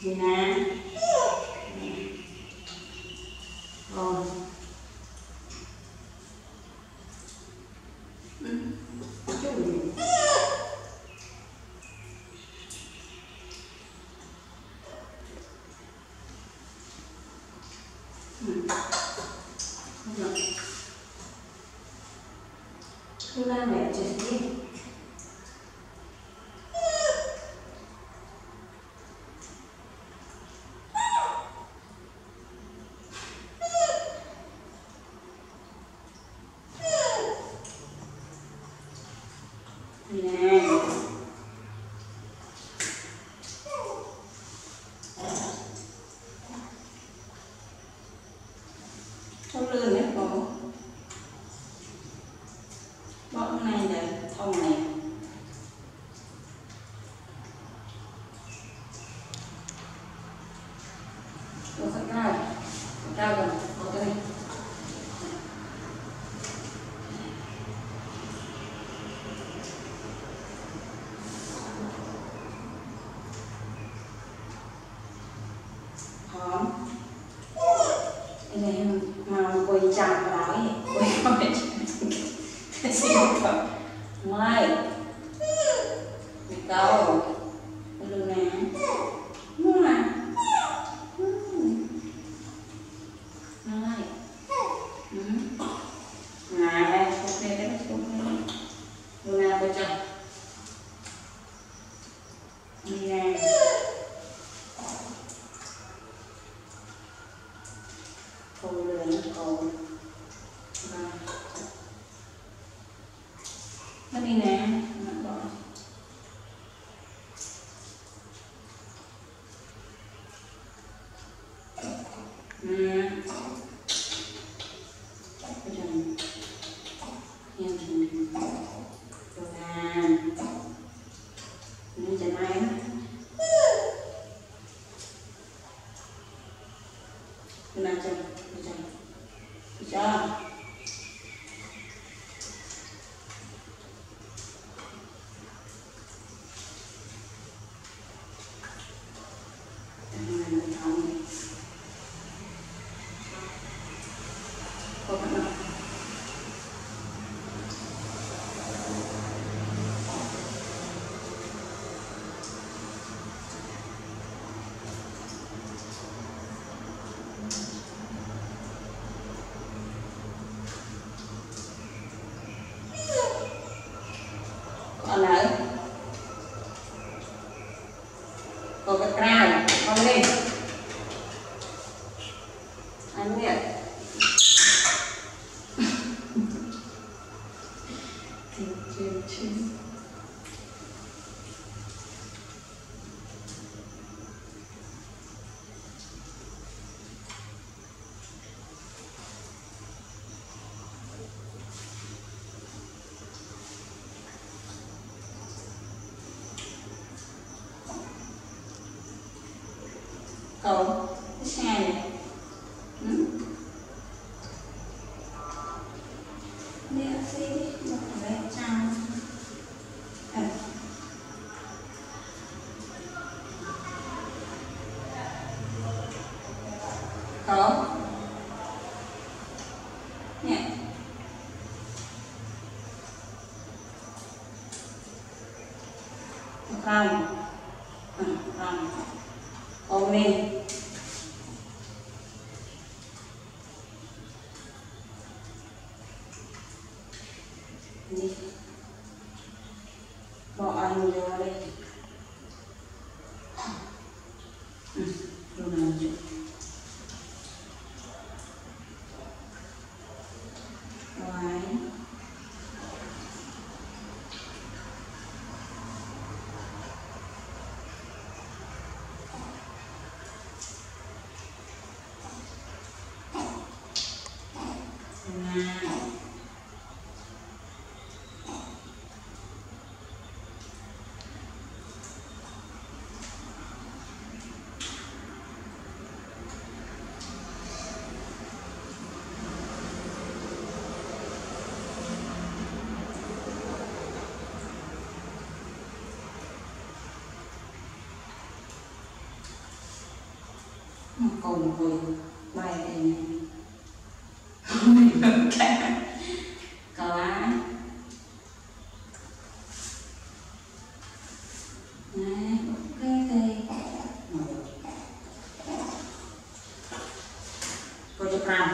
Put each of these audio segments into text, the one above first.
Nhìn nè. Rồi. Cứ la mẹ chơi đi. Nè. Trong lươn đấy có bỏ cái này để thông này. Rồi phải cao gần có cái này. Hóm. Cái này mà quay chạm vào ấy, quay không phải cái gì không? Mai. Bị cao. Cái lưng này. Mua mà. Mai. Này, ok đấy, ok. Luna coi cho. Đi nè. Cầu lưỡi cầu. Nó đi nè. Còn lại có cái cài con lên anh biết cầu cái xe này nè xe một cái trang có nè không không ôm lên đi bỏ anh vô đây rồi nào chứ rồi Cùng vui bay đây nè. Mình ngừng cả. Cậu á. Nè, ok đây. Cô chụp nào.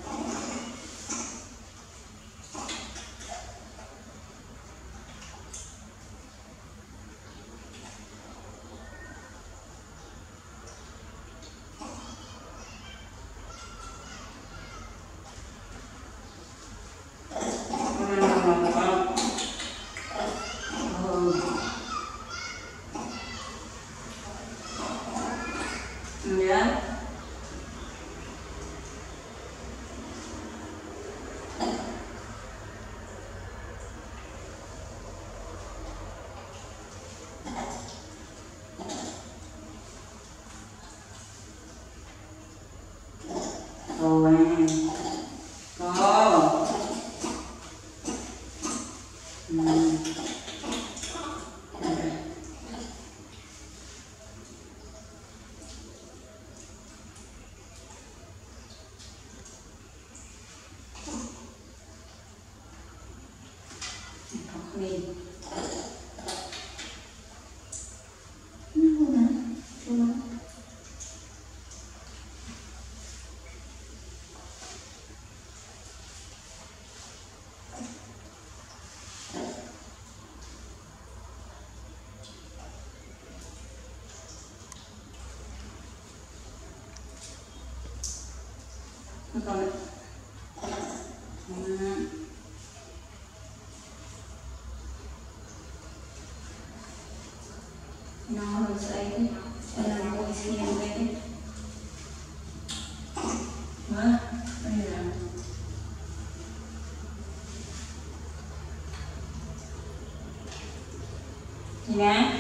Yeah. Ồ à. Có. Mình còn nó sẽ làm môi xiên đấy hả đây là gì nè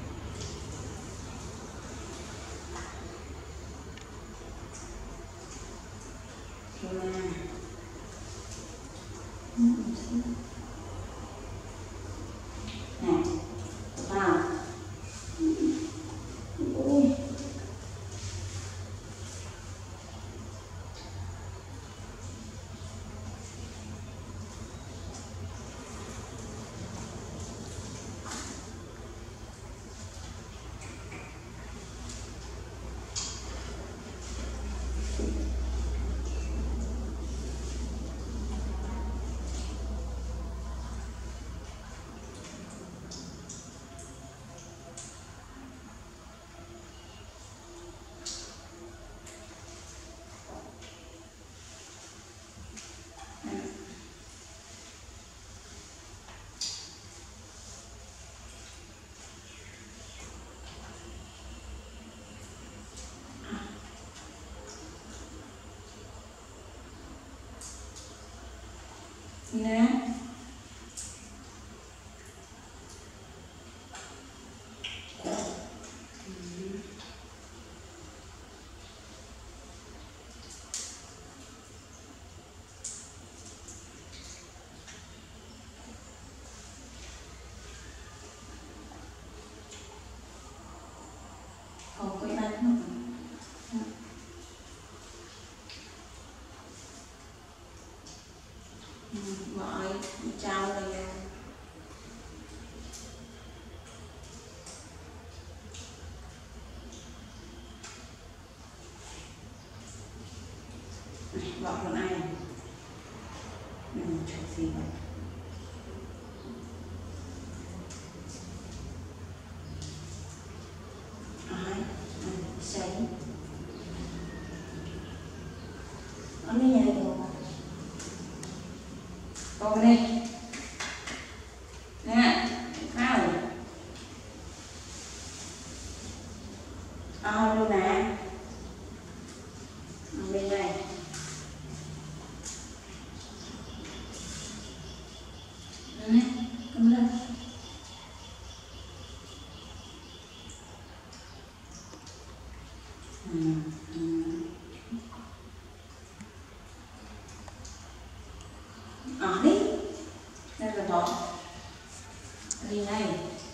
nè còn cái này không mọi trao là bỏ con ai chuyện gì vậy ai sấy ở đây nhà đồ con đi nè khao luôn nè bên đây nè cầm lên đi đây là bỏ đi này